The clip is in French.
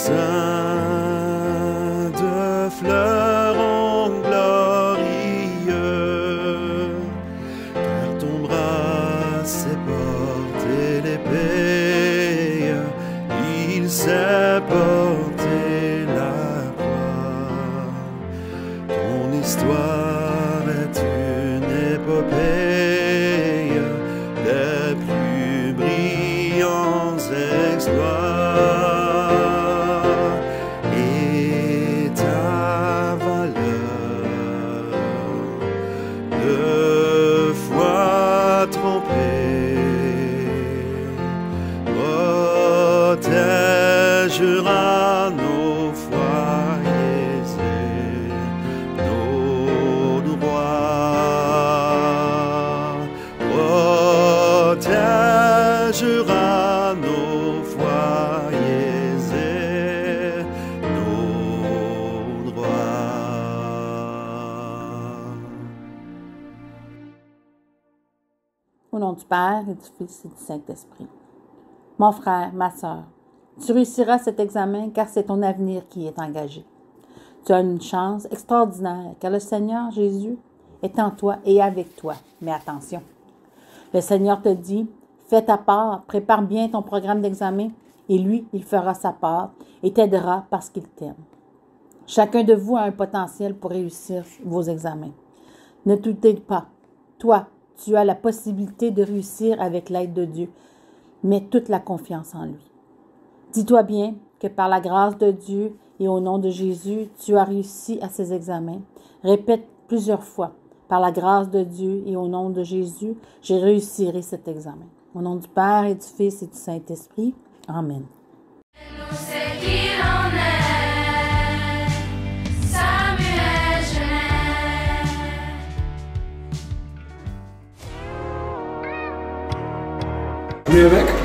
sein de fleurons glorieux, car ton bras sait porter l'épée, il sait porter la croix. Ton histoire est une épopée des plus brillants exploits. Protégera nos foyers et nos droits. Protégera nos foyers et nos droits. Au nom du Père et du Fils et du Saint-Esprit. Mon frère, ma sœur, tu réussiras cet examen car c'est ton avenir qui est engagé. Tu as une chance extraordinaire car le Seigneur Jésus est en toi et avec toi. Mais attention, le Seigneur te dit, fais ta part, prépare bien ton programme d'examen et lui, il fera sa part et t'aidera parce qu'il t'aime. Chacun de vous a un potentiel pour réussir vos examens. Ne doutez pas, toi, tu as la possibilité de réussir avec l'aide de Dieu. Mets toute la confiance en lui. Dis-toi bien que par la grâce de Dieu et au nom de Jésus, tu as réussi à ces examens. Répète plusieurs fois, par la grâce de Dieu et au nom de Jésus, j'ai réussirai cet examen. Au nom du Père et du Fils et du Saint-Esprit. Amen. Venu avec?